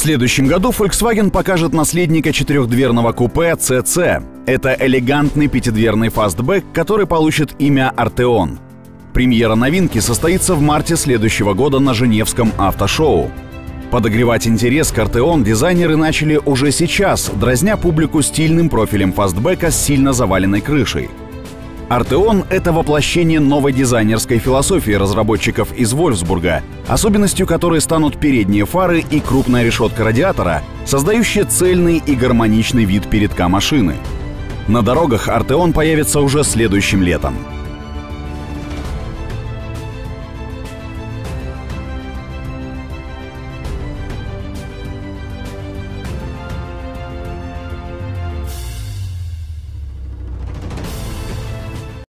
следующем году Volkswagen покажет наследника четырехдверного купе CC. Это элегантный пятидверный фастбэк, который получит имя Arteon. Премьера новинки состоится в марте следующего года на Женевском автошоу. Подогревать интерес к Arteon дизайнеры начали уже сейчас, дразня публику стильным профилем фастбэка с сильно заваленной крышей. Arteon — это воплощение новой дизайнерской философии разработчиков из Вольфсбурга, особенностью которой станут передние фары и крупная решетка радиатора, создающие цельный и гармоничный вид передка машины. На дорогах Arteon появится уже следующим летом.